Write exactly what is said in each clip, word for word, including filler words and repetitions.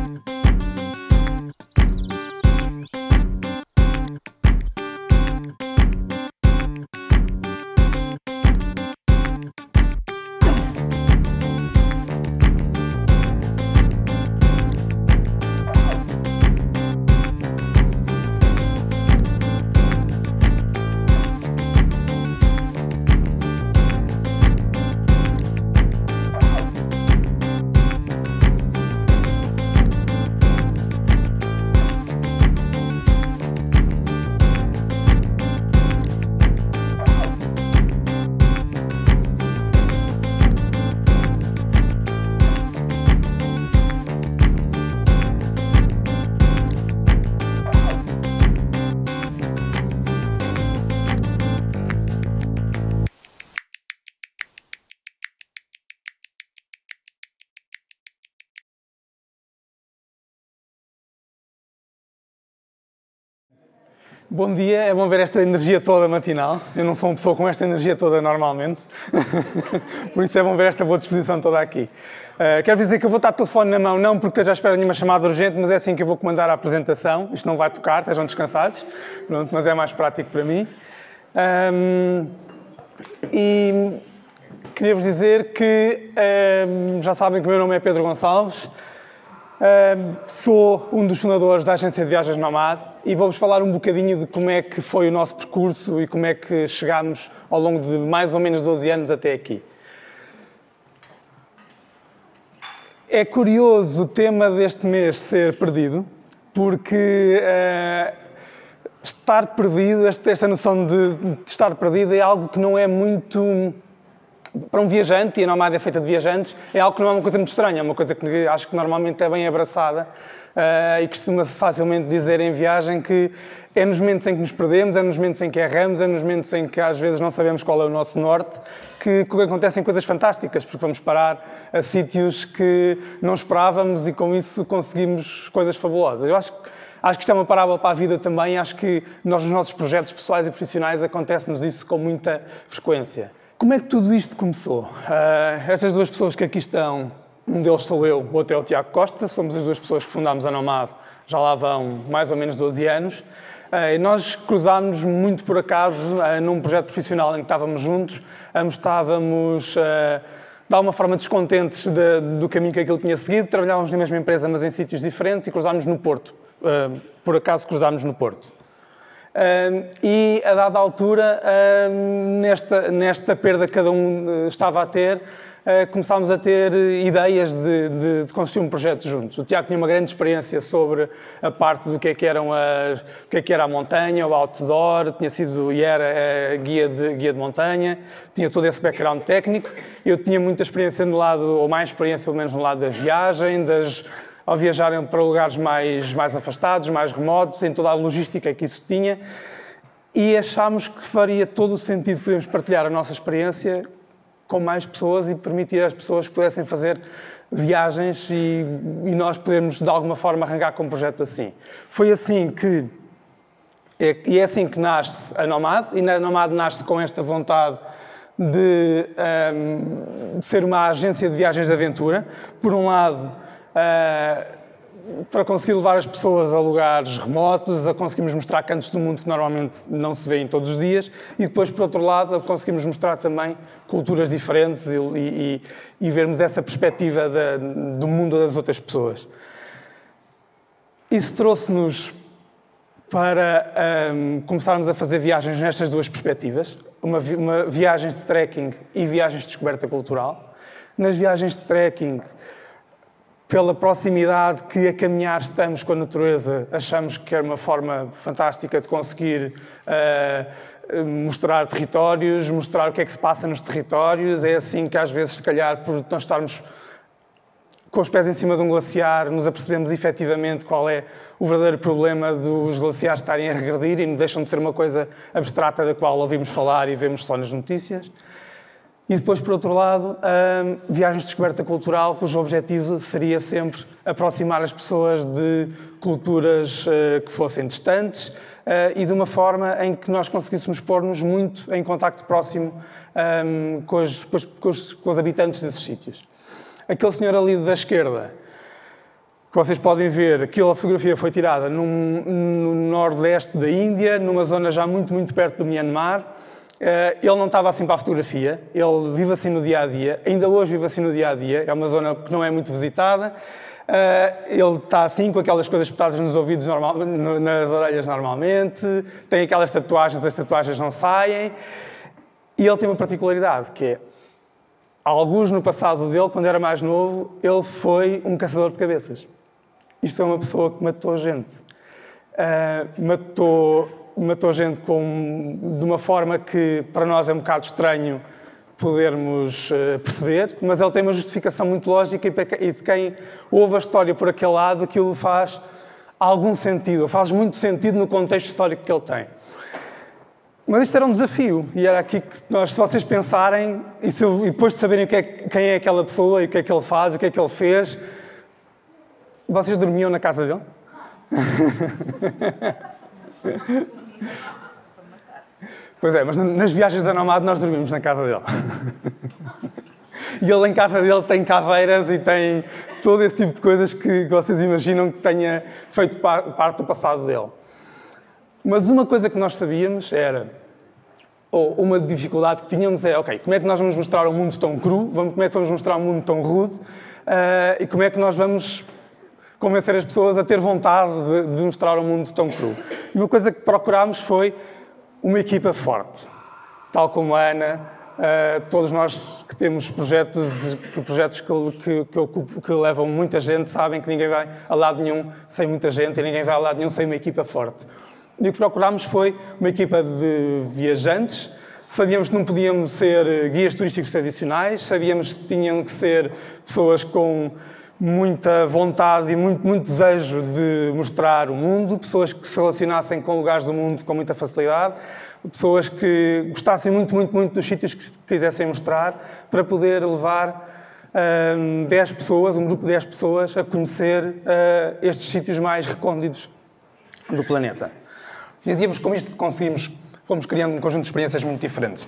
Bom dia, é bom ver esta energia toda matinal. Eu não sou uma pessoa com esta energia toda normalmente, por isso é bom ver esta boa disposição toda aqui. Uh, quero dizer que eu vou estar de telefone na mão, não porque esteja à espera de nenhuma chamada urgente, mas é assim que eu vou comandar a apresentação. Isto não vai tocar, estejam descansados, pronto, mas é mais prático para mim. Um, e queria-vos dizer que um, já sabem que o meu nome é Pedro Gonçalves. Uh, sou um dos fundadores da agência de viagens Nomad e vou-vos falar um bocadinho de como é que foi o nosso percurso e como é que chegámos ao longo de mais ou menos doze anos até aqui. É curioso o tema deste mês ser perdido, porque uh, estar perdido, esta, esta noção de, de estar perdido é algo que não é muito... Para um viajante, e a Nomad é feita de viajantes, é algo que não é uma coisa muito estranha, é uma coisa que acho que normalmente é bem abraçada uh, e costuma-se facilmente dizer em viagem que é nos momentos em que nos perdemos, é nos momentos em que erramos, é nos momentos em que às vezes não sabemos qual é o nosso norte, que, que acontecem coisas fantásticas, porque vamos parar a sítios que não esperávamos e com isso conseguimos coisas fabulosas. Eu acho que Acho que isto é uma parábola para a vida também, acho que nós nos nossos projetos pessoais e profissionais acontece-nos isso com muita frequência. Como é que tudo isto começou? Uh, essas duas pessoas que aqui estão, um deles sou eu, o outro é o Tiago Costa, somos as duas pessoas que fundámos a Nomad, já lá vão mais ou menos doze anos. Uh, e nós cruzámos muito por acaso uh, num projeto profissional em que estávamos juntos, ambos estávamos uh, de alguma forma descontentes de, do caminho que aquilo tinha seguido, trabalhávamos na mesma empresa mas em sítios diferentes e cruzámos no Porto. Uh, por acaso cruzámos no Porto. Uh, e, a dada altura, uh, nesta, nesta perda que cada um uh, estava a ter, uh, começámos a ter ideias de, de, de construir um projeto juntos. O Tiago tinha uma grande experiência sobre a parte do que é que, eram as, do que, é que era a montanha, o outdoor, tinha sido e era uh, guia, de, guia de montanha, tinha todo esse background técnico. Eu tinha muita experiência no lado, ou mais experiência pelo menos no lado da viagem, das... ao viajarem para lugares mais, mais afastados, mais remotos, em toda a logística que isso tinha, e achámos que faria todo o sentido podermos partilhar a nossa experiência com mais pessoas e permitir às pessoas que pudessem fazer viagens e, e nós podermos, de alguma forma, arrancar com um projeto assim. Foi assim que, é, e é assim que nasce a Nomad, e a Nomad nasce com esta vontade de, um, de ser uma agência de viagens de aventura. Por um lado, Uh, para conseguir levar as pessoas a lugares remotos, a conseguirmos mostrar cantos do mundo que normalmente não se vêem todos os dias e depois, por outro lado, a conseguirmos mostrar também culturas diferentes e, e, e vermos essa perspectiva da, do mundo das outras pessoas. Isso trouxe-nos para um, começarmos a fazer viagens nestas duas perspectivas, uma, uma viagens de trekking e viagens de descoberta cultural. Nas viagens de trekking, pela proximidade que a caminhar estamos com a natureza, achamos que é uma forma fantástica de conseguir uh, mostrar territórios, mostrar o que é que se passa nos territórios. É assim que às vezes, se calhar, por não estarmos com os pés em cima de um glaciar, nos apercebemos efetivamente qual é o verdadeiro problema dos glaciares estarem a regredir e não deixam de ser uma coisa abstrata da qual ouvimos falar e vemos só nas notícias. E depois, por outro lado, um, viagens de descoberta cultural, cujo objetivo seria sempre aproximar as pessoas de culturas uh, que fossem distantes uh, e de uma forma em que nós conseguíssemos pôr-nos muito em contacto próximo um, com, os, com, os, com os habitantes desses sítios. Aquele senhor ali da esquerda Vocês podem ver, aquela fotografia foi tirada num, no nordeste da Índia, numa zona já muito, muito perto do Myanmar. Ele não estava assim para a fotografia, ele vive assim no dia-a-dia, ainda hoje vive assim no dia-a-dia, é uma zona que não é muito visitada. Ele está assim, com aquelas coisas espetadas nos ouvidos, normal, nas orelhas normalmente, tem aquelas tatuagens, as tatuagens não saem. E ele tem uma particularidade, que é, alguns no passado dele, quando era mais novo, ele foi um caçador de cabeças. Isto é uma pessoa que matou gente. Uh, matou, matou gente com, de uma forma que para nós é um bocado estranho podermos uh, perceber, mas ele tem uma justificação muito lógica e, e de quem ouve a história por aquele lado, aquilo faz algum sentido, faz muito sentido no contexto histórico que ele tem. Mas isto era um desafio, e era aqui que nós, se vocês pensarem, e, se eu, e depois de saberem o que é, quem é aquela pessoa, e o que é que ele faz, o que é que ele fez, vocês dormiam na casa dele? Pois é, mas nas viagens da Nomad nós dormimos na casa dele. E ele em casa dele tem caveiras e tem todo esse tipo de coisas que vocês imaginam que tenha feito parte do passado dele. Mas uma coisa que nós sabíamos era, ou uma dificuldade que tínhamos é, ok, como é que nós vamos mostrar um mundo tão cru, como é que vamos mostrar um mundo tão rude, uh, e como é que nós vamos convencer as pessoas a ter vontade de, de mostrar um mundo tão cru. E uma coisa que procurámos foi uma equipa forte, tal como a Ana, uh, todos nós que temos projetos, projetos que, que, que, ocupo, que levam muita gente, sabem que ninguém vai a lado nenhum sem muita gente e ninguém vai a lado nenhum sem uma equipa forte. E o que procurámos foi uma equipa de viajantes. Sabíamos que não podíamos ser guias turísticos tradicionais, sabíamos que tinham que ser pessoas com muita vontade e muito, muito desejo de mostrar o mundo, pessoas que se relacionassem com lugares do mundo com muita facilidade, pessoas que gostassem muito, muito, muito dos sítios que quisessem mostrar, para poder levar um, dez pessoas, um grupo de dez pessoas, a conhecer uh, estes sítios mais recônditos do planeta. E digamos, com isto conseguimos, fomos criando um conjunto de experiências muito diferentes.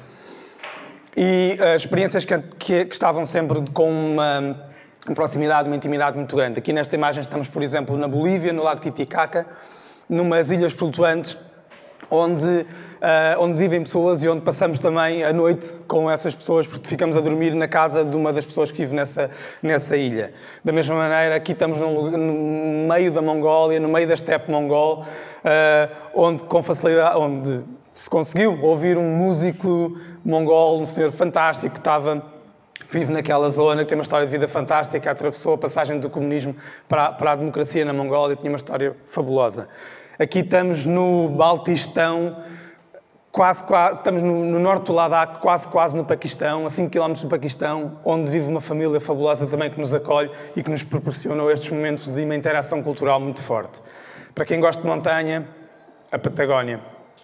E uh, experiências que, que, que estavam sempre com uma, uma proximidade, uma intimidade muito grande. Aqui nesta imagem estamos, por exemplo, na Bolívia, no Lago Titicaca, numas ilhas flutuantes, onde, uh, onde vivem pessoas e onde passamos também a noite com essas pessoas, porque ficamos a dormir na casa de uma das pessoas que vive nessa, nessa ilha. Da mesma maneira, aqui estamos no, no meio da Mongólia, no meio da estepe mongol, uh, onde com facilidade, onde se conseguiu ouvir um músico mongol, um senhor fantástico que estava, vive naquela zona, que tem uma história de vida fantástica, atravessou a passagem do comunismo para, para a democracia na Mongólia, tinha uma história fabulosa. Aqui estamos no Baltistão, quase, quase, estamos no, no norte do Ladakh, quase, quase no Paquistão, a cinco quilómetros do Paquistão, onde vive uma família fabulosa também que nos acolhe e que nos proporcionou estes momentos de uma interação cultural muito forte. Para quem gosta de montanha, a Patagónia,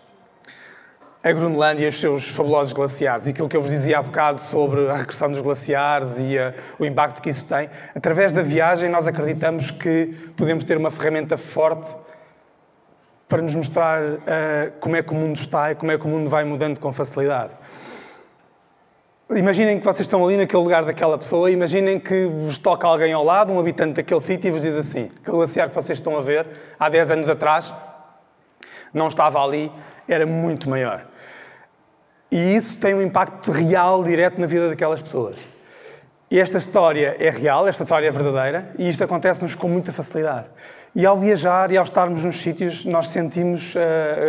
a Groenlândia e os seus fabulosos glaciares. E aquilo que eu vos dizia há bocado sobre a regressão dos glaciares e a, o impacto que isso tem. Através da viagem, nós acreditamos que podemos ter uma ferramenta forte para nos mostrar uh, como é que o mundo está e como é que o mundo vai mudando com facilidade. Imaginem que vocês estão ali naquele lugar daquela pessoa, imaginem que vos toca alguém ao lado, um habitante daquele sítio, e vos diz assim, aquele glaciar que vocês estão a ver, há dez anos atrás, não estava ali, era muito maior. E isso tem um impacto real, direto na vida daquelas pessoas. E esta história é real, esta história é verdadeira, e isto acontece-nos com muita facilidade. E ao viajar e ao estarmos nos sítios, nós sentimos uh,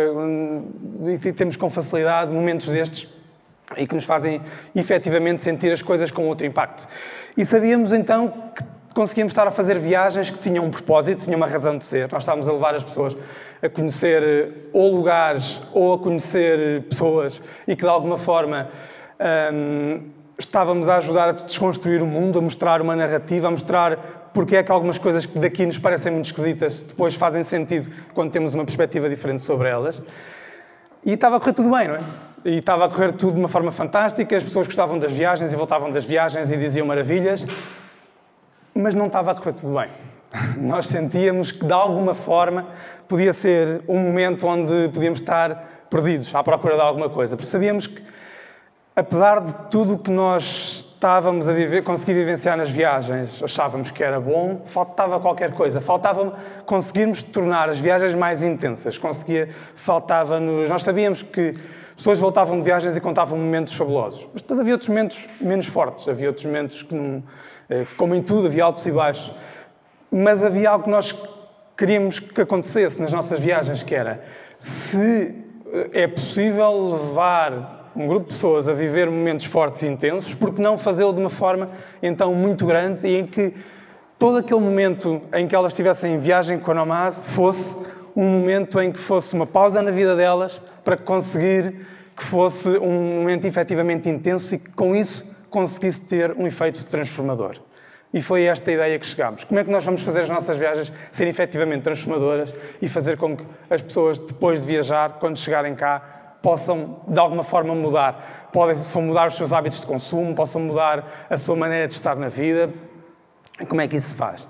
uh, e temos com facilidade momentos destes e que nos fazem efetivamente sentir as coisas com outro impacto. E sabíamos então que conseguíamos estar a fazer viagens que tinham um propósito, tinham uma razão de ser. Nós estávamos a levar as pessoas a conhecer ou lugares ou a conhecer pessoas e que de alguma forma um, estávamos a ajudar a desconstruir o mundo, a mostrar uma narrativa, a mostrar porque é que algumas coisas que daqui nos parecem muito esquisitas depois fazem sentido quando temos uma perspectiva diferente sobre elas. E estava a correr tudo bem, não é? E estava a correr tudo de uma forma fantástica, as pessoas gostavam das viagens e voltavam das viagens e diziam maravilhas, mas não estava a correr tudo bem. Nós sentíamos que, de alguma forma, podia ser um momento onde podíamos estar perdidos, à procura de alguma coisa. Porque sabíamos que, apesar de tudo o que nós estávamos a viver, conseguir vivenciar nas viagens, achávamos que era bom, faltava qualquer coisa. Faltava conseguirmos tornar as viagens mais intensas. Conseguia, faltava-nos... Nós sabíamos que pessoas voltavam de viagens e contavam momentos fabulosos. Mas depois havia outros momentos menos fortes. Havia outros momentos que, não, como em tudo, havia altos e baixos. Mas havia algo que nós queríamos que acontecesse nas nossas viagens, que era, se é possível levar um grupo de pessoas a viver momentos fortes e intensos, porque não fazê-lo de uma forma, então, muito grande e em que todo aquele momento em que elas estivessem em viagem com a Nomad fosse um momento em que fosse uma pausa na vida delas para conseguir que fosse um momento efetivamente intenso e que, com isso, conseguisse ter um efeito transformador. E foi esta a ideia que chegámos. Como é que nós vamos fazer as nossas viagens serem efetivamente transformadoras e fazer com que as pessoas, depois de viajar, quando chegarem cá, possam, de alguma forma, mudar. Possam mudar os seus hábitos de consumo, possam mudar a sua maneira de estar na vida. Como é que isso se faz?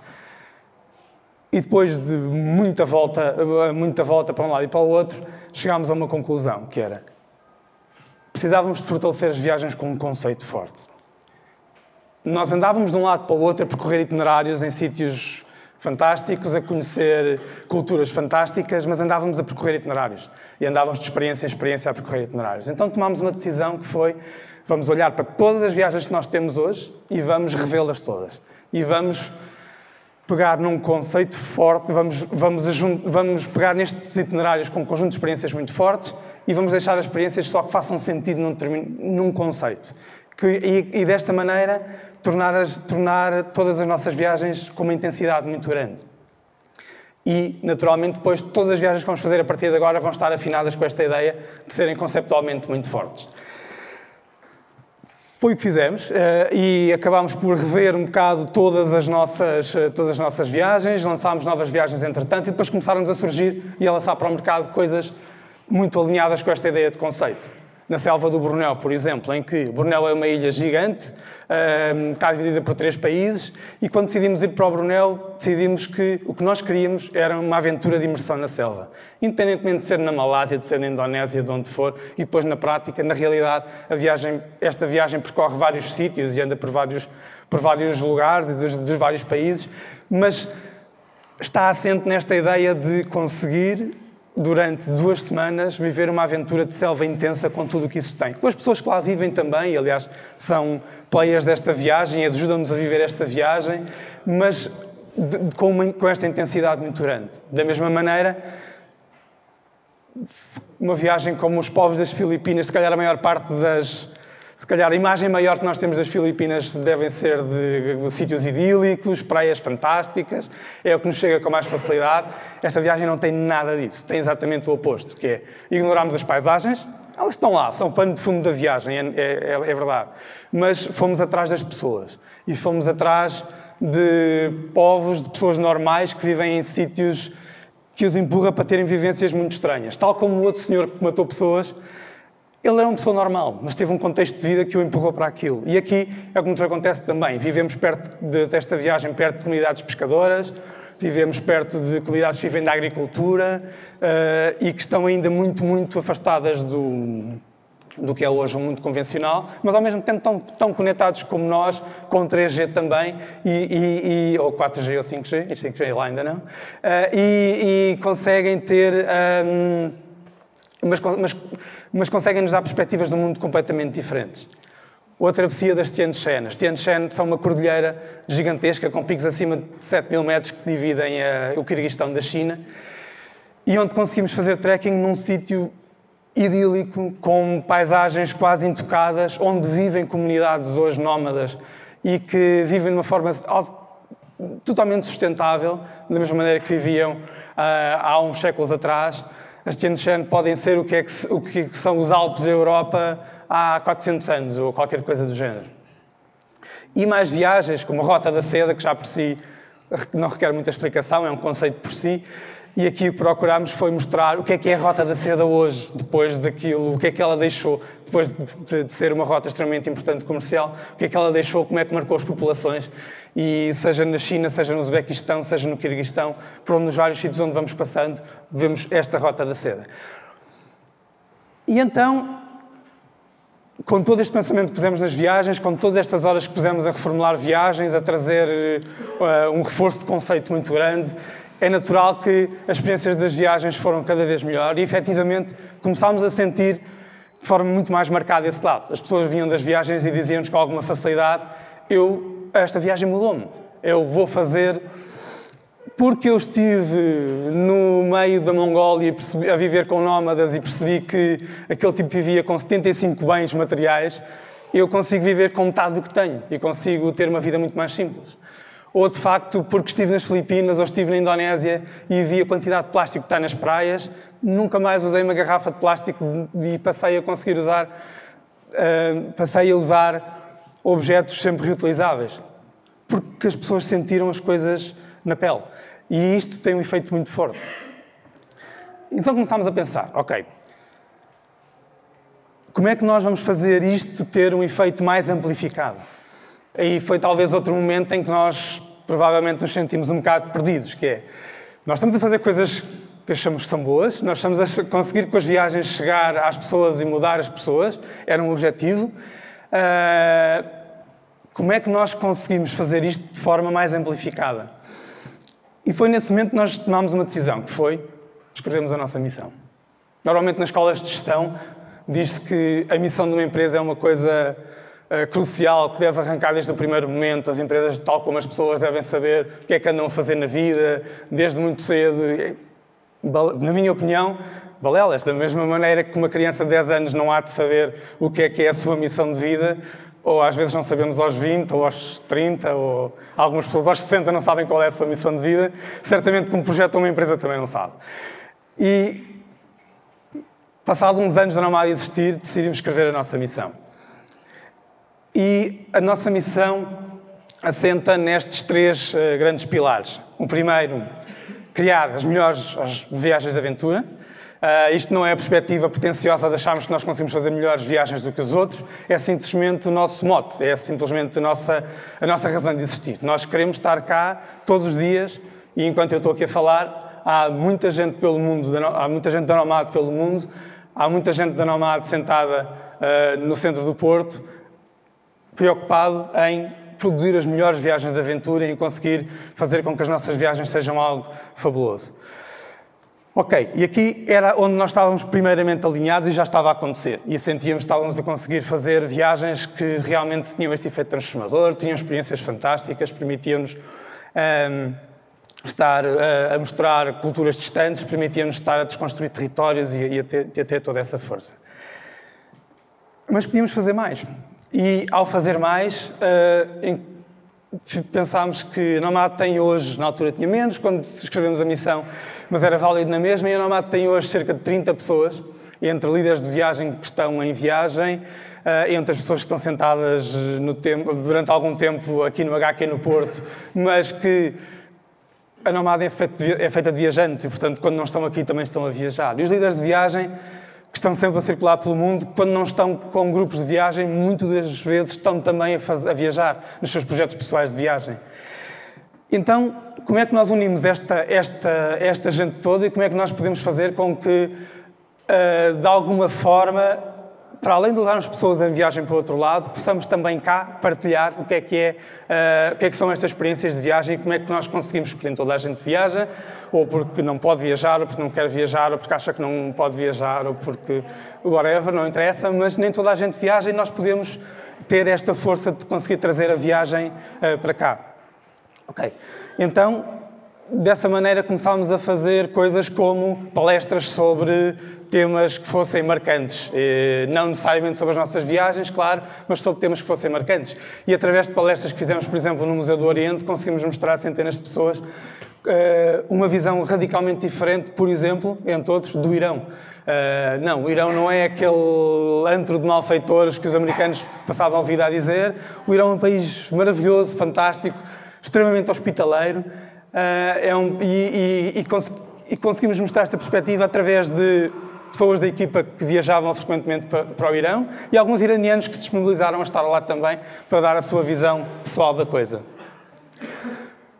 E depois de muita volta, muita volta para um lado e para o outro, chegámos a uma conclusão, que era: precisávamos de fortalecer as viagens com um conceito forte. Nós andávamos de um lado para o outro a percorrer itinerários em sítios fantásticos, a conhecer culturas fantásticas, mas andávamos a percorrer itinerários. E andávamos de experiência em experiência a percorrer itinerários. Então tomámos uma decisão que foi: vamos olhar para todas as viagens que nós temos hoje e vamos revê-las todas. E vamos pegar num conceito forte, vamos, vamos, vamos pegar nestes itinerários com um conjunto de experiências muito fortes e vamos deixar as experiências só que façam sentido num, num conceito. Que, e, e desta maneira tornar, as, tornar todas as nossas viagens com uma intensidade muito grande. E, naturalmente, depois todas as viagens que vamos fazer a partir de agora vão estar afinadas com esta ideia de serem conceptualmente muito fortes. Foi o que fizemos e acabámos por rever um bocado todas as nossas, todas as nossas viagens, lançámos novas viagens entretanto e depois começaram-nos a surgir e a lançar para o mercado coisas muito alinhadas com esta ideia de conceito. Na selva do Bornéu, por exemplo, em que Bornéu é uma ilha gigante, está dividida por três países, e quando decidimos ir para o Bornéu, decidimos que o que nós queríamos era uma aventura de imersão na selva. Independentemente de ser na Malásia, de ser na Indonésia, de onde for, e depois na prática, na realidade, a viagem, esta viagem percorre vários sítios e anda por vários, por vários lugares dos, dos vários países, mas está assente nesta ideia de conseguir, durante duas semanas, viver uma aventura de selva intensa com tudo o que isso tem. Com as pessoas que lá vivem também, e, aliás, são players desta viagem e ajudam-nos a viver esta viagem, mas de, de, com, uma, com esta intensidade muito grande. Da mesma maneira, uma viagem como os povos das Filipinas, se calhar a maior parte das... Se calhar a imagem maior que nós temos das Filipinas devem ser de, de sítios idílicos, praias fantásticas, é o que nos chega com mais facilidade. Esta viagem não tem nada disso, tem exatamente o oposto, que é ignorarmos as paisagens, elas estão lá, são o pano de fundo da viagem, é, é, é verdade. Mas fomos atrás das pessoas e fomos atrás de povos, de pessoas normais que vivem em sítios que os empurra para terem vivências muito estranhas. Tal como o outro senhor que matou pessoas, ele era uma pessoa normal, mas teve um contexto de vida que o empurrou para aquilo. E aqui é o que nos acontece também. Vivemos perto de, desta viagem, perto de comunidades pescadoras, vivemos perto de comunidades que vivem da agricultura uh, e que estão ainda muito, muito afastadas do, do que é hoje um mundo convencional, mas ao mesmo tempo tão, tão conectados como nós, com três G também, e, e, e, ou quatro G ou cinco G, e cinco G lá ainda não, uh, e, e conseguem ter... Um, Mas, mas, mas conseguem nos dar perspectivas de um mundo completamente diferentes. Ou a travessia das Tian Shan. As Tian Shan são uma cordilheira gigantesca com picos acima de sete mil metros que dividem a, o Quirguistão da China e onde conseguimos fazer trekking num sítio idílico, com paisagens quase intocadas, onde vivem comunidades hoje nómadas e que vivem de uma forma totalmente sustentável, da mesma maneira que viviam uh, há uns séculos atrás. As Tian Shan podem ser o que, é que, o que são os Alpes da Europa há quatrocentos anos, ou qualquer coisa do género. E mais viagens, como a Rota da Seda, que já por si não requer muita explicação, é um conceito por si, e aqui o que procurámos foi mostrar o que é que é a Rota da Seda hoje, depois daquilo, o que é que ela deixou, depois de, de, de ser uma rota extremamente importante comercial, o que é que ela deixou, como é que marcou as populações, e seja na China, seja no Uzbequistão, seja no Quirguistão, por onde nos vários sítios onde vamos passando, vemos esta Rota da Seda. E então, com todo este pensamento que pusemos nas viagens, com todas estas horas que pusemos a reformular viagens, a trazer uh, um reforço de conceito muito grande, é natural que as experiências das viagens foram cada vez melhor e, efetivamente, começámos a sentir de forma muito mais marcada esse lado. As pessoas vinham das viagens e diziam-nos com alguma facilidade: eu, esta viagem mudou-me, eu vou fazer porque eu estive no meio da Mongólia a viver com nómadas e percebi que aquele tipo vivia com setenta e cinco bens materiais, eu consigo viver com metade do que tenho e consigo ter uma vida muito mais simples. Ou, de facto, porque estive nas Filipinas ou estive na Indonésia e vi a quantidade de plástico que está nas praias, nunca mais usei uma garrafa de plástico e passei a conseguir usar, uh, passei a usar objetos sempre reutilizáveis. Porque as pessoas sentiram as coisas na pele. E isto tem um efeito muito forte. Então começámos a pensar, ok, como é que nós vamos fazer isto ter um efeito mais amplificado? Aí foi talvez outro momento em que nós provavelmente nos sentimos um bocado perdidos, que é, nós estamos a fazer coisas que achamos que são boas, nós estamos a conseguir com as viagens chegar às pessoas e mudar as pessoas, era um objetivo. Uh, como é que nós conseguimos fazer isto de forma mais amplificada? E foi nesse momento que nós tomámos uma decisão, que foi escrevermos a nossa missão. Normalmente nas escolas de gestão diz-se que a missão de uma empresa é uma coisa uh, crucial, que deve arrancar desde o primeiro momento. As empresas, tal como as pessoas, devem saber o que é que andam a fazer na vida, desde muito cedo. Na minha opinião, balelas. Da mesma maneira que uma criança de dez anos não há de saber o que é que é a sua missão de vida, ou às vezes não sabemos aos vinte, ou aos trinta, ou algumas pessoas aos sessenta não sabem qual é a sua missão de vida, certamente que um projeto ou uma empresa também não sabe. E, passado uns anos da Nomad existir, decidimos escrever a nossa missão. E a nossa missão assenta nestes três uh, grandes pilares. O primeiro, criar as melhores as viagens de aventura. Uh, isto não é a perspectiva pretenciosa de acharmos que nós conseguimos fazer melhores viagens do que os outros, é simplesmente o nosso mote, é simplesmente a nossa, a nossa razão de existir. Nós queremos estar cá todos os dias e, enquanto eu estou aqui a falar, há muita gente pelo mundo, há muita gente da Nomad pelo mundo, há muita gente da Nomad sentada uh, no centro do Porto, preocupado em produzir as melhores viagens de aventura e em conseguir fazer com que as nossas viagens sejam algo fabuloso. Ok, e aqui era onde nós estávamos primeiramente alinhados e já estava a acontecer. E sentíamos que estávamos a conseguir fazer viagens que realmente tinham este efeito transformador, tinham experiências fantásticas, permitiam-nos um, estar a, a mostrar culturas distantes, permitiam-nos estar a desconstruir territórios e, e a, ter, a ter toda essa força. Mas podíamos fazer mais. E, ao fazer mais, uh, em, pensámos que a Nomad tem hoje, na altura tinha menos, quando escrevemos a missão, mas era válido na mesma, e a Nomad tem hoje cerca de trinta pessoas, entre líderes de viagem que estão em viagem, entre as pessoas que estão sentadas no tempo, durante algum tempo aqui no H Q no Porto, mas que a Nomad é feita, de, é feita de viajantes e, portanto, quando não estão aqui também estão a viajar. E os líderes de viagem, que estão sempre a circular pelo mundo, quando não estão com grupos de viagem, muitas das vezes estão também a, fazer, a viajar nos seus projetos pessoais de viagem. Então, como é que nós unimos esta, esta, esta gente toda e como é que nós podemos fazer com que, uh, de alguma forma, para além de levarmos pessoas em viagem para o outro lado, possamos também cá partilhar o que é que, é, uh, o que, é que são estas experiências de viagem e como é que nós conseguimos, porque nem toda a gente viaja, ou porque não pode viajar, ou porque não quer viajar, ou porque acha que não pode viajar, ou porque whatever, não interessa, mas nem toda a gente viaja e nós podemos ter esta força de conseguir trazer a viagem uh, para cá. Ok, então, dessa maneira começámos a fazer coisas como palestras sobre temas que fossem marcantes. Não necessariamente sobre as nossas viagens, claro, mas sobre temas que fossem marcantes. E através de palestras que fizemos, por exemplo, no Museu do Oriente, conseguimos mostrar a centenas de pessoas uma visão radicalmente diferente, por exemplo, entre outros, do Irão. Não, o Irão não é aquele antro de malfeitores que os americanos passavam a vida a dizer. O Irão é um país maravilhoso, fantástico, extremamente hospitaleiro. Uh, é um, e, e, e, cons e conseguimos mostrar esta perspectiva através de pessoas da equipa que viajavam frequentemente para, para o Irão e alguns iranianos que se disponibilizaram a estar lá também para dar a sua visão pessoal da coisa.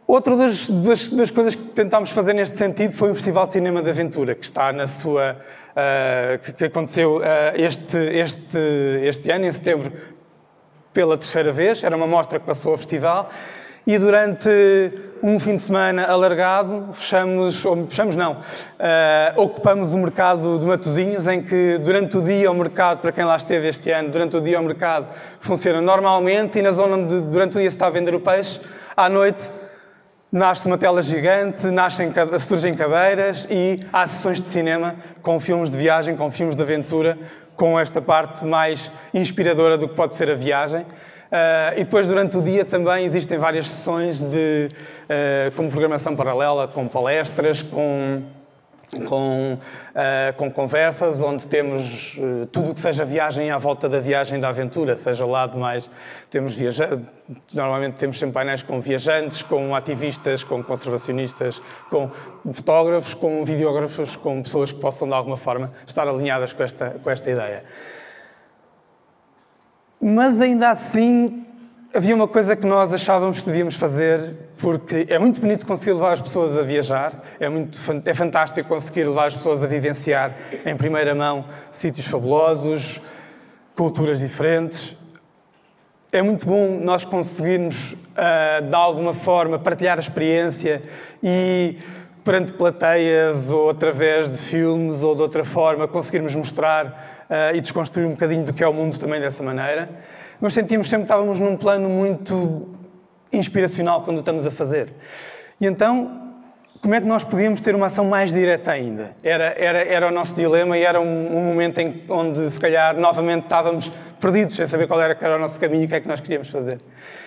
Outra das, das, das coisas que tentámos fazer neste sentido foi o Festival de Cinema de Aventura, que está na sua... Uh, que, que aconteceu uh, este, este, este ano, em setembro, pela terceira vez. Era uma mostra que passou ao festival. E durante um fim de semana alargado, fechamos, ou fechamos não, uh, ocupamos o mercado de Matosinhos, em que durante o dia o mercado, para quem lá esteve este ano, durante o dia o mercado funciona normalmente, e na zona onde durante o dia se está a vender o peixe, à noite nasce uma tela gigante, nascem, surgem cadeiras e há sessões de cinema com filmes de viagem, com filmes de aventura, com esta parte mais inspiradora do que pode ser a viagem. Uh, e depois, durante o dia, também existem várias sessões de, uh, com programação paralela, com palestras, com, com, uh, com conversas, onde temos uh, tudo o que seja viagem à volta da viagem da aventura, seja lá de mais... Temos viaja... Normalmente temos sempre painéis com viajantes, com ativistas, com conservacionistas, com fotógrafos, com videógrafos, com pessoas que possam, de alguma forma, estar alinhadas com esta, com esta ideia. Mas, ainda assim, havia uma coisa que nós achávamos que devíamos fazer, porque é muito bonito conseguir levar as pessoas a viajar, é, muito, é fantástico conseguir levar as pessoas a vivenciar em primeira mão sítios fabulosos, culturas diferentes. É muito bom nós conseguirmos, uh, de alguma forma, partilhar a experiência e, perante plateias ou através de filmes ou de outra forma, conseguirmos mostrar Uh, e desconstruir um bocadinho do que é o mundo também dessa maneira. Mas sentíamos sempre que estávamos num plano muito inspiracional quando o estamos a fazer. E então, como é que nós podíamos ter uma ação mais direta ainda? Era, era, era o nosso dilema e era um, um momento em, onde, se calhar, novamente estávamos perdidos, sem saber qual era, qual era o nosso caminho e o que é que nós queríamos fazer.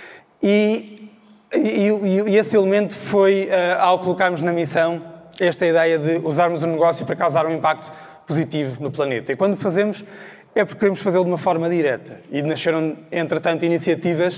E, e, e, e esse elemento foi, uh, ao colocarmos na missão, esta ideia de usarmos o negócio para causar um impacto positivo no planeta. E quando fazemos, é porque queremos fazê-lo de uma forma direta. E nasceram, entretanto, iniciativas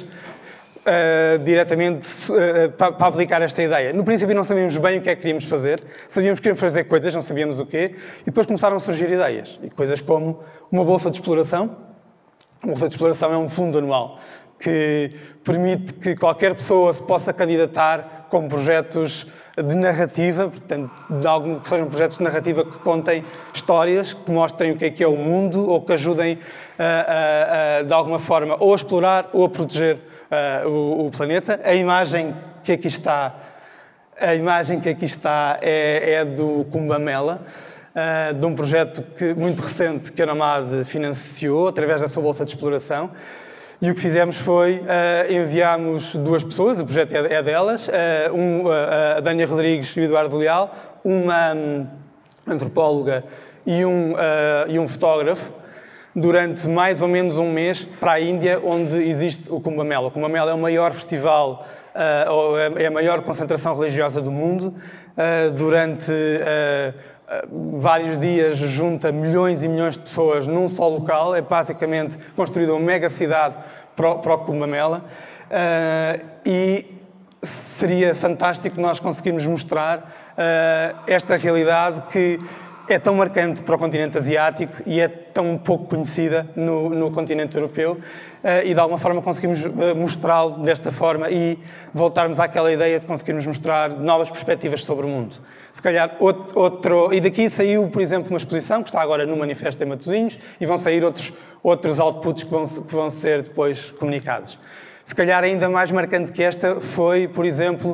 uh, diretamente uh, para, para aplicar esta ideia. No princípio não sabíamos bem o que é que queríamos fazer, sabíamos que queríamos fazer coisas, não sabíamos o quê, e depois começaram a surgir ideias. E coisas como uma bolsa de exploração. Uma bolsa de exploração é um fundo anual que permite que qualquer pessoa se possa candidatar com projetos de narrativa, portanto, de algum, que sejam projetos de narrativa que contem histórias, que mostrem o que é que é o mundo, ou que ajudem, a, a, a, de alguma forma, ou a explorar ou a proteger a, o, o planeta. A imagem que aqui está, a imagem que aqui está é, é do Kumbamela, uh, de um projeto que, muito recente que a Nomad financiou, através da sua bolsa de exploração. E o que fizemos foi, uh, enviámos duas pessoas, o projeto é, é delas, uh, um, uh, a Dânia Rodrigues e o Eduardo Leal, uma um, antropóloga e um, uh, e um fotógrafo, durante mais ou menos um mês para a Índia, onde existe o Kumbamela. O Kumbamela é o maior festival, uh, ou é a maior concentração religiosa do mundo. Uh, durante uh, uh, vários dias junta milhões e milhões de pessoas num só local. É basicamente construída uma mega cidade para o, para o Kumbamela. Uh, e seria fantástico nós conseguirmos mostrar uh, esta realidade que é tão marcante para o continente asiático e é tão pouco conhecida no, no continente europeu, uh, e de alguma forma conseguimos uh, mostrá-lo desta forma e voltarmos àquela ideia de conseguirmos mostrar novas perspectivas sobre o mundo. Se calhar outro, outro... E daqui saiu, por exemplo, uma exposição que está agora no Manifesto em Matosinhos e vão sair outros, outros outputs que vão, que vão ser depois comunicados. Se calhar ainda mais marcante que esta foi, por exemplo,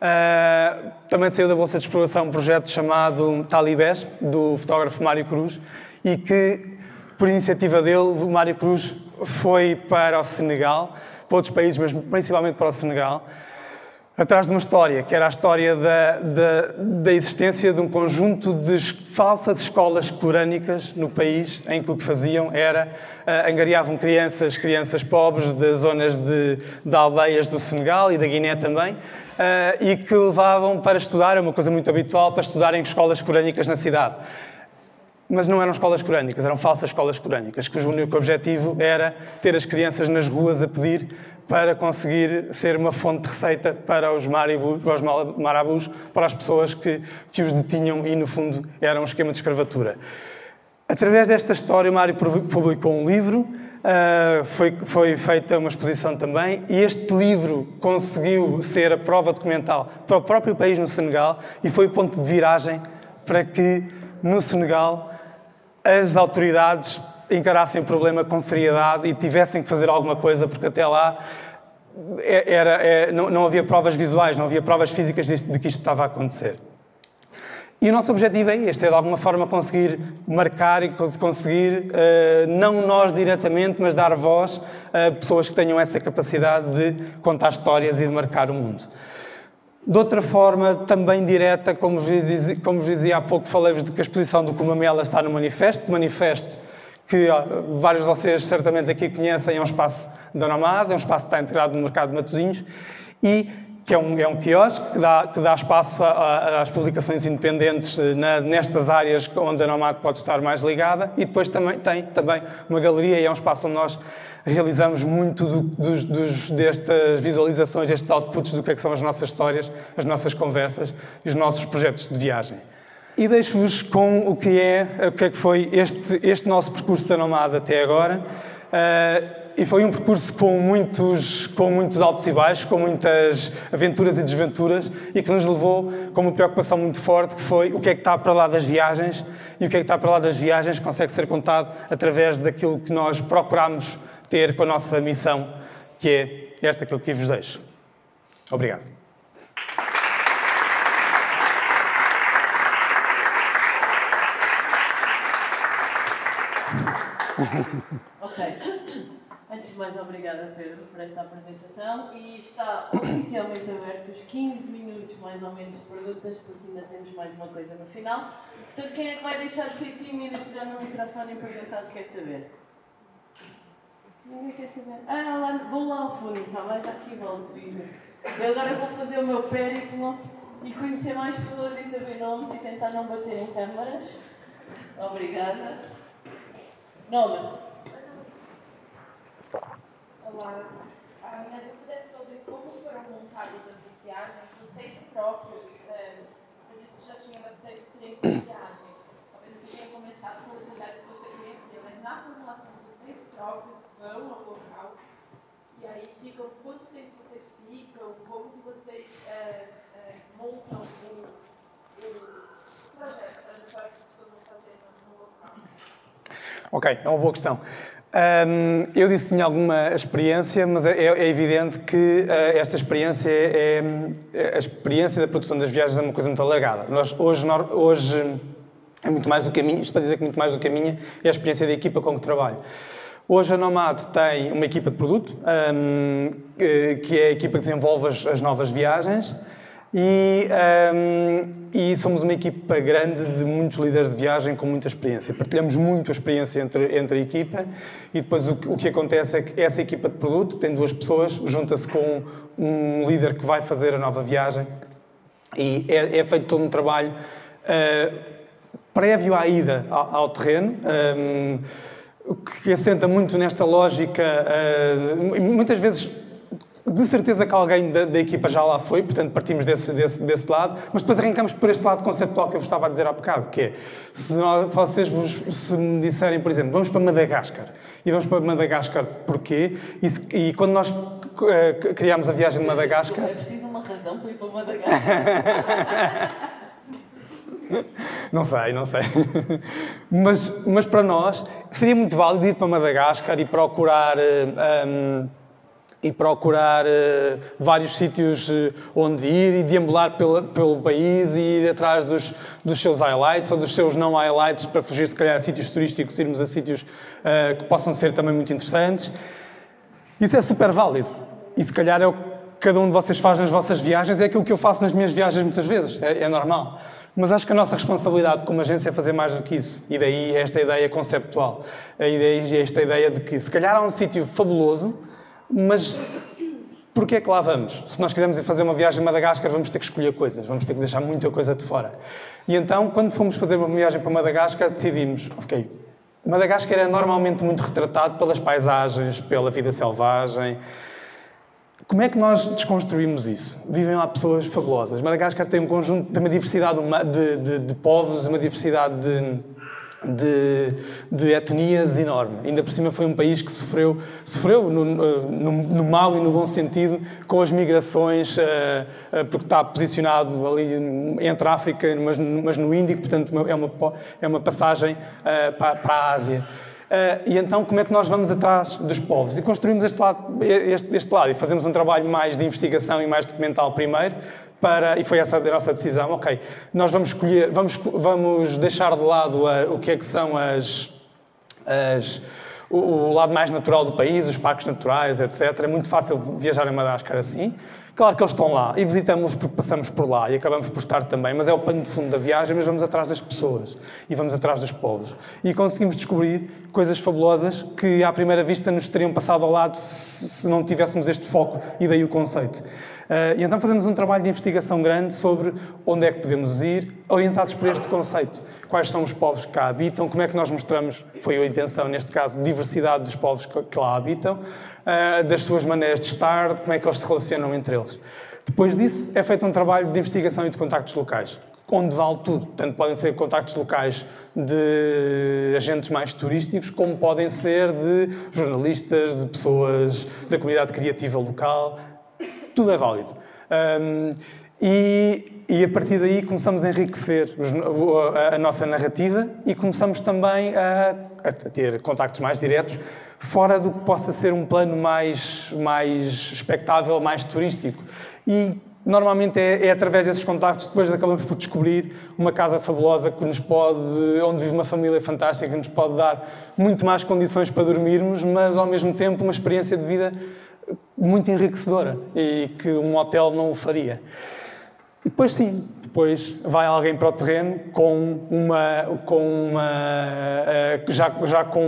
Uh, também saiu da Bolsa de Exploração um projeto chamado Talibés, do fotógrafo Mário Cruz, e que, por iniciativa dele, o Mário Cruz foi para o Senegal, para outros países, mas principalmente para o Senegal, atrás de uma história, que era a história da, da, da existência de um conjunto de falsas escolas corânicas no país, em que o que faziam era uh, angariavam crianças, crianças pobres das zonas de, de aldeias do Senegal e da Guiné também, uh, e que levavam para estudar, é uma coisa muito habitual, para estudar em escolas corânicas na cidade. Mas não eram escolas corânicas, eram falsas escolas corânicas, cujo único objetivo era ter as crianças nas ruas a pedir para conseguir ser uma fonte de receita para os marabus, para, os marabus, para as pessoas que, que os detinham e, no fundo, era um esquema de escravatura. Através desta história, o Mário publicou um livro uh, foi, foi feita uma exposição também, e este livro conseguiu ser a prova documental para o próprio país no Senegal e foi o ponto de viragem para que, no Senegal, as autoridades encarassem o problema com seriedade e tivessem que fazer alguma coisa, porque até lá era, era, não, não havia provas visuais, não havia provas físicas de, de que isto estava a acontecer. E o nosso objetivo é este, é de alguma forma conseguir marcar e conseguir, uh, não nós diretamente, mas dar voz a pessoas que tenham essa capacidade de contar histórias e de marcar o mundo. De outra forma, também direta, como vos dizia, como vos dizia há pouco, falei-vos de que a exposição do Cumamela está no Manifesto, Manifesto que ó, vários de vocês certamente aqui conhecem, é um espaço da Nomad, é um espaço que está integrado no mercado de Matosinhos e que é um, é um quiosque que dá, que dá espaço a, a, às publicações independentes na, nestas áreas onde a Nomad pode estar mais ligada, e depois também tem também uma galeria e é um espaço onde nós realizamos muito do, dos, dos, destas visualizações, estes outputs do que, é que são as nossas histórias, as nossas conversas e os nossos projetos de viagem. E deixo-vos com o que é, o que é que foi este, este nosso percurso da Nomad até agora. Uh, E foi um percurso com muitos, com muitos altos e baixos, com muitas aventuras e desventuras, e que nos levou com uma preocupação muito forte, que foi o que é que está para lá das viagens, e o que é que está para lá das viagens consegue ser contado através daquilo que nós procuramos ter com a nossa missão, que é esta que eu aqui vos deixo. Obrigado. Ok. Antes de mais, obrigada, Pedro, por esta apresentação. E está oficialmente aberto os quinze minutos, mais ou menos, de perguntas, porque ainda temos mais uma coisa no final. Portanto, quem é que vai deixar de ser tímido e pegar no microfone e perguntar o que quer saber? Ninguém quer saber? Ah, lá, vou lá ao fundo, está bem? Já aqui volto. E agora vou fazer o meu périplo e conhecer mais pessoas e saber nomes e tentar não bater em câmaras. Obrigada. Nome? Olá, a minha dúvida é sobre como foram montadas essas viagens. Vocês próprios, é, você disse que já tinha bastante experiência de viagem. Talvez você tenha começado com os lugares que você conhecia, mas na formulação vocês próprios vão ao local e aí ficam, quanto tempo vocês ficam, como que vocês é, é, montam o, o projeto, a trajetória que as pessoas vão fazer no local. Ok, é uma boa questão. Um, eu disse que tinha alguma experiência, mas é, é evidente que uh, esta experiência é, é a experiência da produção das viagens é uma coisa muito alargada. Nós, hoje, hoje é muito mais do que a minha, isto para dizer que muito mais do que a minha é a experiência da equipa com que trabalho. Hoje a Nomad tem uma equipa de produto, um, que é a equipa que desenvolve as, as novas viagens, e, um, e somos uma equipa grande de muitos líderes de viagem com muita experiência. Partilhamos muito a experiência entre, entre a equipa, e depois o, o que acontece é que essa equipa de produto, que tem duas pessoas, junta-se com um líder que vai fazer a nova viagem, e é, é feito todo um trabalho uh, prévio à ida ao, ao terreno, um, que assenta muito nesta lógica, uh, muitas vezes de certeza que alguém da, da equipa já lá foi, portanto partimos desse, desse, desse lado, mas depois arrancamos por este lado conceptual que eu vos estava a dizer há bocado, que é, se nós, vocês vos, se me disserem, por exemplo, vamos para Madagascar, e vamos para Madagascar porquê? E, se, e quando nós uh, criámos a viagem de Madagascar... É preciso uma razão para ir para Madagascar. Não sei, não sei. Mas, mas para nós seria muito válido ir para Madagascar e procurar... Uh, um, e procurar uh, vários sítios uh, onde ir e deambular pela, pelo país e ir atrás dos, dos seus highlights ou dos seus não highlights para fugir, se calhar, a sítios turísticos, irmos a sítios uh, que possam ser também muito interessantes. Isso é super válido. E, se calhar, é o que cada um de vocês faz nas vossas viagens, é aquilo que eu faço nas minhas viagens muitas vezes. É, é normal. Mas acho que a nossa responsabilidade como agência é fazer mais do que isso. E daí esta ideia conceptual. E daí esta ideia de que, se calhar, há um sítio fabuloso, mas porquê é que lá vamos? Se nós quisermos ir fazer uma viagem a Madagascar, vamos ter que escolher coisas, vamos ter que deixar muita coisa de fora. E então, quando fomos fazer uma viagem para Madagascar, decidimos, ok, Madagascar é normalmente muito retratado pelas paisagens, pela vida selvagem. Como é que nós desconstruímos isso? Vivem lá pessoas fabulosas. Madagascar tem um conjunto, tem uma diversidade de, de, de povos, uma diversidade de, de, de etnias enorme. Ainda por cima foi um país que sofreu, sofreu no, no, no mau e no bom sentido, com as migrações, uh, uh, porque está posicionado ali entre a África, mas, mas no Índico, portanto é uma, é uma passagem uh, para, para a Ásia. Uh, e então, como é que nós vamos atrás dos povos? E construímos este lado, este, este lado e fazemos um trabalho mais de investigação e mais documental primeiro, para, e foi essa a nossa decisão. Ok, nós vamos escolher, vamos, vamos deixar de lado a, o que é que são as, as, o, o lado mais natural do país, os parques naturais, etcétera. É muito fácil viajar em Madagascar assim. Claro que eles estão lá e visitamos porque passamos por lá e acabamos por estar também, mas é o pano de fundo da viagem, mas vamos atrás das pessoas e vamos atrás dos povos. E conseguimos descobrir coisas fabulosas que à primeira vista nos teriam passado ao lado se não tivéssemos este foco e daí o conceito. Uh, e então fazemos um trabalho de investigação grande sobre onde é que podemos ir, orientados por este conceito. Quais são os povos que cá habitam, como é que nós mostramos, foi a intenção neste caso, diversidade dos povos que, que lá habitam, uh, das suas maneiras de estar, de como é que eles se relacionam entre eles. Depois disso, é feito um trabalho de investigação e de contactos locais, onde vale tudo. Tanto podem ser contactos locais de agentes mais turísticos, como podem ser de jornalistas, de pessoas da comunidade criativa local. Tudo é válido. Um, e, e a partir daí começamos a enriquecer os, a, a nossa narrativa e começamos também a, a ter contactos mais diretos fora do que possa ser um plano mais, mais expectável, mais turístico. E normalmente é, é através desses contactos que depois acabamos por descobrir uma casa fabulosa que nos pode, onde vive uma família fantástica, que nos pode dar muito mais condições para dormirmos, mas ao mesmo tempo uma experiência de vida muito enriquecedora e que um hotel não o faria. E depois sim, depois vai alguém para o terreno com uma, com uma já, já com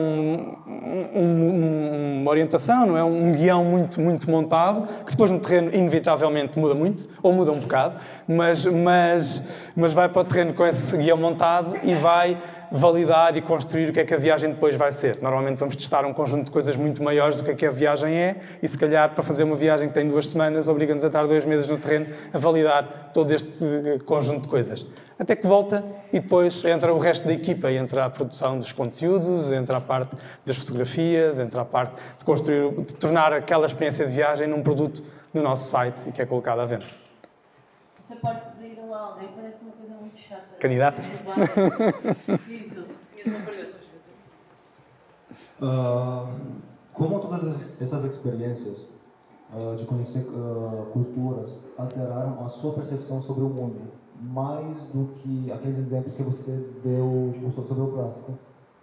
um, uma orientação, não é? Um guião muito, muito montado, que depois no terreno inevitavelmente muda muito, ou muda um bocado, mas, mas, mas vai para o terreno com esse guião montado e vai validar e construir o que é que a viagem depois vai ser. Normalmente vamos testar um conjunto de coisas muito maiores do que é que a viagem é e se calhar para fazer uma viagem que tem duas semanas obriga-nos a estar dois meses no terreno a validar todo este conjunto de coisas. Até que volta e depois entra o resto da equipa, entra a produção dos conteúdos, entra a parte das fotografias, entra a parte de construir, de tornar aquela experiência de viagem num produto no nosso site e que é colocado à venda. Essa parte de ir lá alguém parece uma coisa muito chata. Candidatas? Isso, tinha uma pergunta. Uh, como todas essas experiências uh, de conhecer uh, culturas alteraram a sua percepção sobre o mundo, mais do que aqueles exemplos que você deu tipo, sobre o clássico?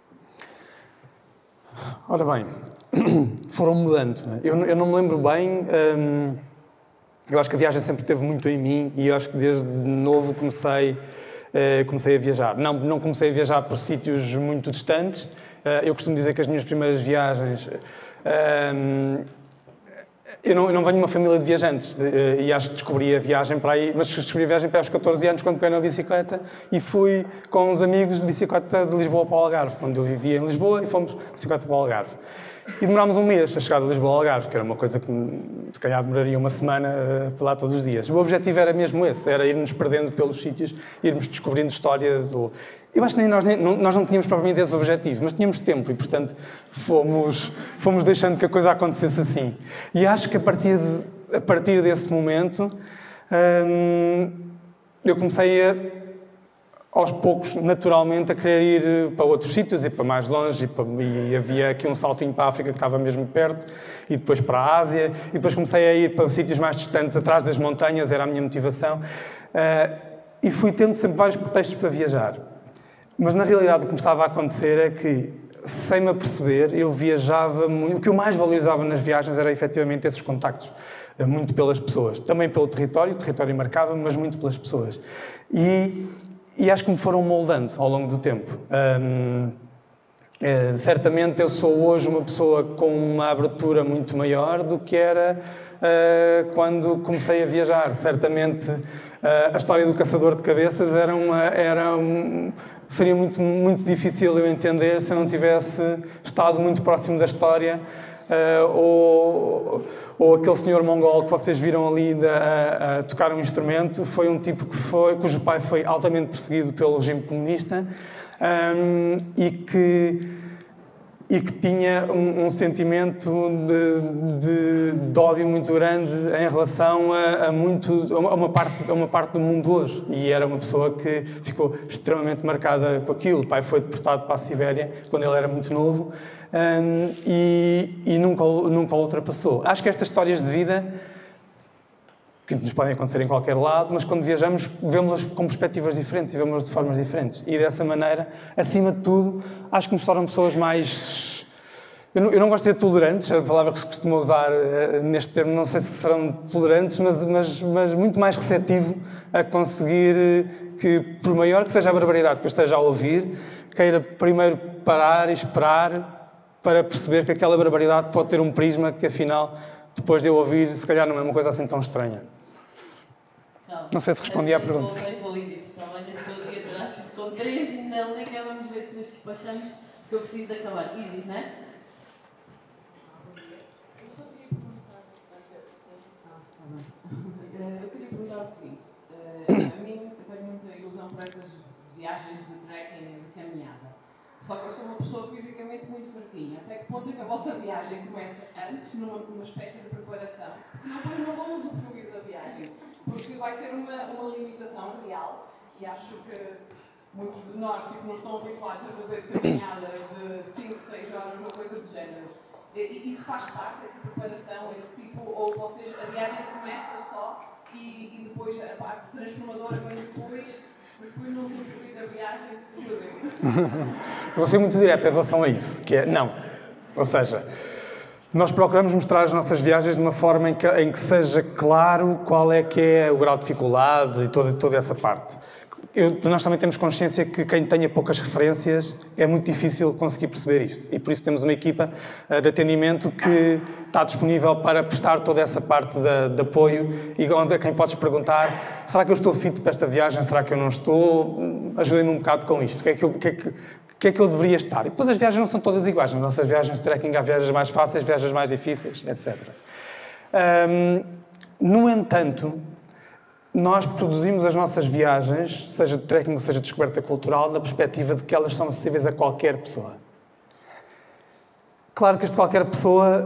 Ora bem, foram mudando. Eu, eu não me lembro bem... Hum, eu acho que a viagem sempre esteve muito em mim e eu acho que desde novo comecei, eh, comecei a viajar. Não, não comecei a viajar por sítios muito distantes. Eh, eu costumo dizer que as minhas primeiras viagens... Eh, eu, não, eu não venho de uma família de viajantes eh, e acho que descobri a viagem para aí, mas descobri a viagem para aí aos catorze anos quando peguei na bicicleta e fui com uns amigos de bicicleta de Lisboa para o Algarve, onde eu vivia em Lisboa e fomos de bicicleta para o Algarve. E demorámos um mês a chegar de Lisboa ao Algarve, que era uma coisa que se calhar demoraria uma semana uh, lá todos os dias. O objetivo era mesmo esse, era irmos perdendo pelos sítios, irmos descobrindo histórias. Ou... Eu acho que nem nós, nem, não, nós não tínhamos propriamente esse objetivo, mas tínhamos tempo e, portanto, fomos, fomos deixando que a coisa acontecesse assim. E acho que a partir, de, a partir desse momento hum, eu comecei a... aos poucos, naturalmente, a querer ir para outros sítios e para mais longe. E, para, e havia aqui um saltinho para a África que estava mesmo perto, e depois para a Ásia. E depois comecei a ir para sítios mais distantes, atrás das montanhas, era a minha motivação. Uh, e fui tendo sempre vários pretextos para viajar. Mas, na realidade, o que me estava a acontecer é que, sem me aperceber, eu viajava muito. O que eu mais valorizava nas viagens era, efetivamente, esses contactos. Muito pelas pessoas. Também pelo território, o território marcava-me, mas muito pelas pessoas. E... E acho que me foram moldando ao longo do tempo. Hum, é, certamente eu sou hoje uma pessoa com uma abertura muito maior do que era uh, quando comecei a viajar. Certamente uh, a história do caçador de cabeças era uma, era um, seria muito, muito difícil eu entender se eu não tivesse estado muito próximo da história. Uh, ou, ou aquele senhor mongol que vocês viram ali de, a, a tocar um instrumento, foi um tipo que foi, cujo pai foi altamente perseguido pelo regime comunista um, e, que, e que tinha um, um sentimento de, de, de ódio muito grande em relação a, a, muito, a, uma parte, a uma parte do mundo hoje. E era uma pessoa que ficou extremamente marcada com aquilo. O pai foi deportado para a Sibéria quando ele era muito novo um, e, e nunca, nunca ultrapassou. Acho que estas histórias de vida que nos podem acontecer em qualquer lado, mas quando viajamos, vemos-las com perspectivas diferentes e vemos-las de formas diferentes. E dessa maneira, acima de tudo, acho que nos tornam pessoas mais... Eu não, eu não gosto de dizer tolerantes, a palavra que se costuma usar uh, neste termo, não sei se serão tolerantes, mas, mas, mas muito mais receptivo a conseguir que, por maior que seja a barbaridade que eu esteja a ouvir, queira primeiro parar e esperar para perceber que aquela barbaridade pode ter um prisma que, afinal, depois de eu ouvir, se calhar não é uma coisa assim tão estranha. Não sei se respondi à pergunta. Estou estou aqui atrás com três na linha, vamos ver se nos despachamos, porque eu preciso de acabar. Isis, não é? Eu queria perguntar o seguinte. A mim, eu tenho muita ilusão por essas viagens de trekking e de caminhada. Só que eu sou uma pessoa fisicamente muito fraquinha. Até que ponto é que a vossa viagem começa antes, numa, numa espécie de preparação? Senão depois não vamos usufruir da viagem. Porque vai ser uma, uma limitação real. E acho que muitos de nós tipo, não estão habituados a fazer caminhadas de cinco, seis horas, uma coisa do género. E, isso faz parte dessa preparação, esse tipo, ou vocês, a viagem começa só e, e depois a parte transformadora vem depois, mas depois não usufruir da viagem. Vou ser muito direto em relação a isso, que é não. Ou seja, nós procuramos mostrar as nossas viagens de uma forma em que, em que seja claro qual é que é o grau de dificuldade e toda, toda essa parte. Eu, nós também temos consciência que quem tenha poucas referências é muito difícil conseguir perceber isto. E por isso temos uma equipa uh, de atendimento que está disponível para prestar toda essa parte de, de apoio e onde a quem podes perguntar: será que eu estou fit para esta viagem? Será que eu não estou? Ajudem-me um bocado com isto. O que é que eu, o que é que, o que é que eu deveria estar? E depois as viagens não são todas iguais. Nas nossas viagens de trekking há viagens mais fáceis, viagens mais difíceis, etcétera. Um, no entanto, nós produzimos as nossas viagens, seja de trekking ou seja de descoberta cultural, na perspectiva de que elas são acessíveis a qualquer pessoa. Claro que este qualquer pessoa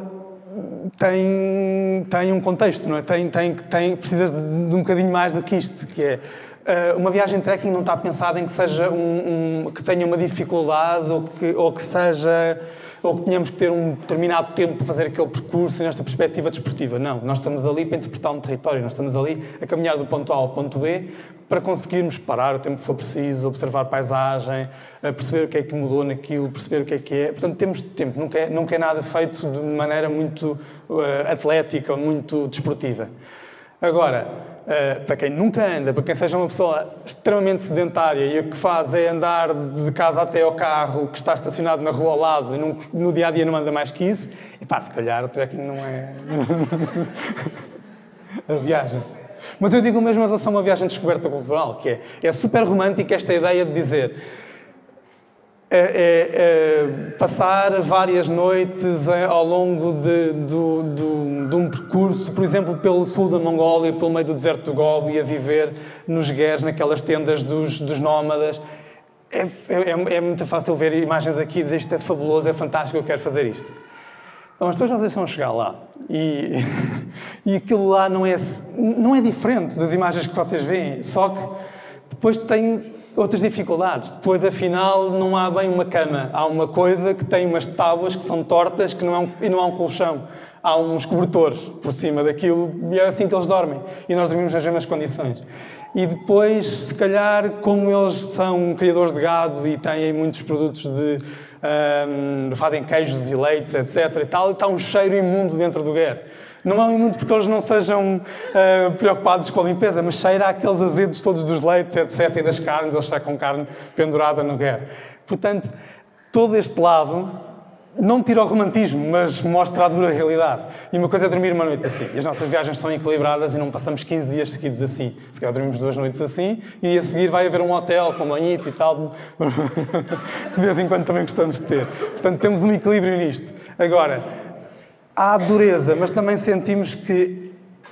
tem, tem um contexto, não é? Tem, tem, tem, precisa de um bocadinho mais do que isto, que é uma viagem de trekking não está pensada em que seja um, um, que tenha uma dificuldade ou que, ou que seja ou que tenhamos que ter um determinado tempo para fazer aquele percurso nesta perspectiva desportiva. Não, nós estamos ali para interpretar um território, nós estamos ali a caminhar do ponto A ao ponto B para conseguirmos parar o tempo que for preciso, observar a paisagem, perceber o que é que mudou naquilo, perceber o que é que é. Portanto, temos tempo, nunca é, nunca é nada feito de maneira muito uh, atlética ou muito desportiva. Agora, Uh, para quem nunca anda, para quem seja uma pessoa extremamente sedentária e o que faz é andar de casa até ao carro que está estacionado na rua ao lado e não, no dia-a-dia não anda mais que isso, e pá, se calhar o trekking não é a viagem. Mas eu digo mesmo em relação a uma viagem de descoberta cultural, que é, é super romântica esta ideia de dizer É, é, é, passar várias noites ao longo de, de, de, de um percurso, por exemplo, pelo sul da Mongólia, pelo meio do deserto do Gobi, a viver nos gués, naquelas tendas dos, dos nómadas. É, é, é muito fácil ver imagens aqui e dizer isto é fabuloso, é fantástico, eu quero fazer isto. Bom, as pessoas não deixam chegar lá. E, e aquilo lá não é, não é diferente das imagens que vocês veem, só que depois tem outras dificuldades. Depois, afinal, não há bem uma cama. Há uma coisa que tem umas tábuas que são tortas que não é um, e não há um colchão. Há uns cobertores por cima daquilo e é assim que eles dormem. E nós dormimos nas mesmas condições. E depois, se calhar, como eles são criadores de gado e têm muitos produtos de... Um, fazem queijos e leites, etcétera e tal, e está um cheiro imundo dentro do guer. Não é um imundo porque eles não sejam uh, preocupados com a limpeza, mas cheira àqueles azedos todos dos leites, etcétera, e das carnes, eles secam carne pendurada no guer. Portanto, todo este lado não tira o romantismo, mas mostra a dura realidade. E uma coisa é dormir uma noite assim. E as nossas viagens são equilibradas e não passamos quinze dias seguidos assim. Se calhar dormimos duas noites assim e a seguir vai haver um hotel com banhito e tal, que de vez em quando também gostamos de ter. Portanto, temos um equilíbrio nisto. Agora, há dureza, mas também sentimos que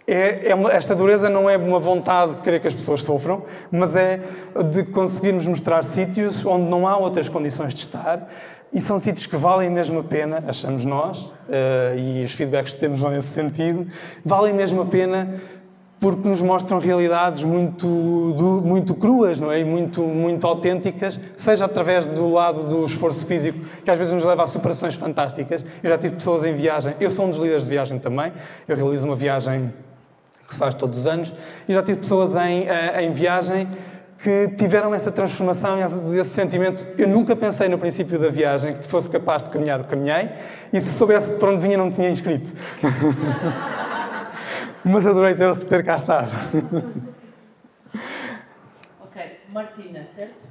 É, é uma, esta dureza não é uma vontade de querer que as pessoas sofram, mas é de conseguirmos mostrar sítios onde não há outras condições de estar, e são sítios que valem mesmo a pena, achamos nós, uh, e os feedbacks que temos vão nesse sentido, valem mesmo a pena porque nos mostram realidades muito, do, muito cruas, não é? E muito, muito autênticas, seja através do lado do esforço físico, que às vezes nos leva a superações fantásticas. Eu já tive pessoas em viagem, eu sou um dos líderes de viagem também, eu realizo uma viagem que se faz todos os anos, e já tive pessoas em, em viagem que tiveram essa transformação e esse sentimento. Eu nunca pensei no princípio da viagem que fosse capaz de caminhar o que caminhei, e se soubesse para onde vinha não tinha inscrito. Mas adorei ter, ter cá estado. Ok, Martina, certo?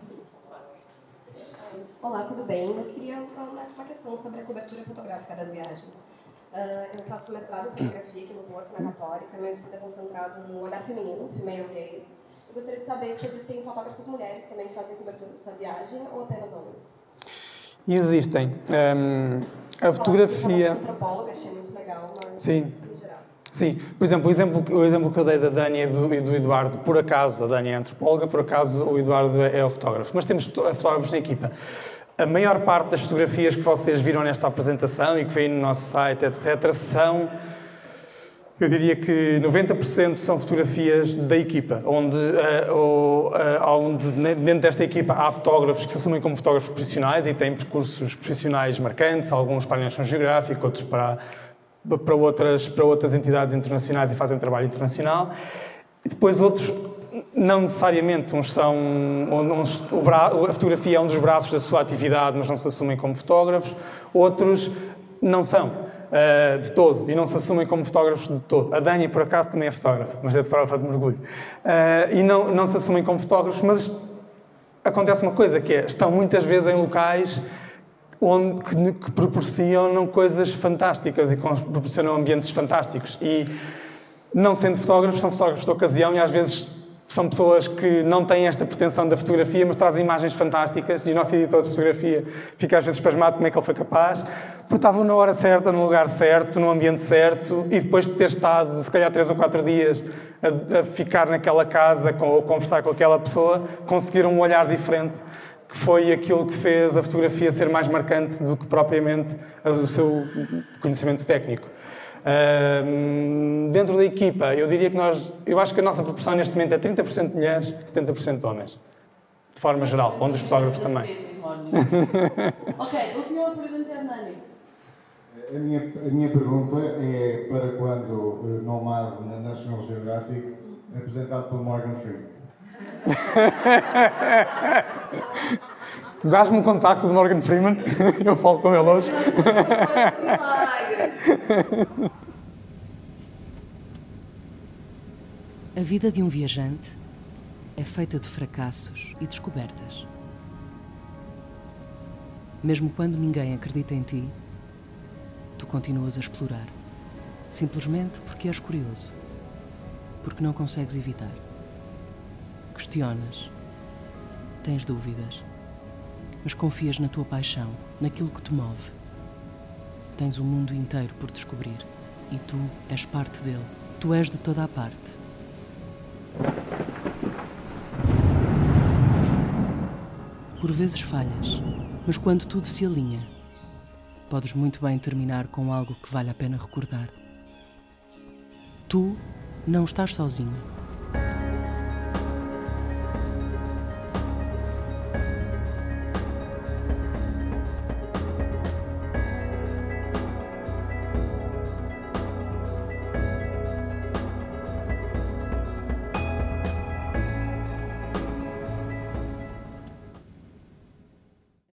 Olá, tudo bem? Eu queria uma, uma questão sobre a cobertura fotográfica das viagens. Uh, eu faço mestrado em fotografia aqui no Porto, na Católica. Meu estudo é concentrado no olhar feminino, female gaze. Eu gostaria de saber se existem fotógrafas mulheres também que fazem cobertura dessa viagem ou apenas homens. E existem. Um, a fotografia... Eu sou antropóloga, achei muito legal, mas Sim. no geral. Sim. Por exemplo, o exemplo, o exemplo que eu dei da Dani e do, e do Eduardo, por acaso, a Dani é antropóloga, por acaso o Eduardo é, é o fotógrafo. Mas temos fotógrafos na equipa. A maior parte das fotografias que vocês viram nesta apresentação e que vêm no nosso site, etcétera, são, eu diria que noventa por cento são fotografias da equipa, onde, uh, ou, uh, onde dentro desta equipa há fotógrafos que se assumem como fotógrafos profissionais e têm percursos profissionais marcantes, alguns para a National Geographic, outros para, para, outras, para outras entidades internacionais e fazem trabalho internacional. E depois outros, não necessariamente, uns são, uns, o bra, a fotografia é um dos braços da sua atividade, mas não se assumem como fotógrafos, outros não são uh, de todo e não se assumem como fotógrafos de todo. A Dani, por acaso, também é fotógrafa, mas é fotógrafa de mergulho. Uh, e não, não se assumem como fotógrafos, mas acontece uma coisa, que é, estão muitas vezes em locais onde, que, que proporcionam coisas fantásticas e que proporcionam ambientes fantásticos. E, não sendo fotógrafos, são fotógrafos de ocasião e às vezes são pessoas que não têm esta pretensão da fotografia, mas trazem imagens fantásticas, e o nosso editor de fotografia fica às vezes pasmado como é que ele foi capaz, porque estavam na hora certa, no lugar certo, no ambiente certo, e depois de ter estado, se calhar, três ou quatro dias a, a ficar naquela casa ou conversar com aquela pessoa, conseguiram um olhar diferente, que foi aquilo que fez a fotografia ser mais marcante do que propriamente o seu conhecimento técnico. Uh, dentro da equipa, eu diria que nós, eu acho que a nossa proporção neste momento é trinta por cento mulheres, setenta por cento homens, de forma geral, onde os fotógrafos também. Ok, última pergunta, Hernani. A minha, a minha pergunta é para quando o Nomad na National Geographic é apresentado pelo Morgan Freeman. Dás-me um contacto de Morgan Freeman, eu falo com ele hoje. A vida de um viajante é feita de fracassos e descobertas. Mesmo quando ninguém acredita em ti, tu continuas a explorar, simplesmente porque és curioso, porque não consegues evitar. Questionas, tens dúvidas, mas confias na tua paixão, naquilo que te move. Tens o mundo inteiro por descobrir e tu és parte dele. Tu és de toda a parte. Por vezes falhas, mas quando tudo se alinha, podes muito bem terminar com algo que vale a pena recordar. Tu não estás sozinho.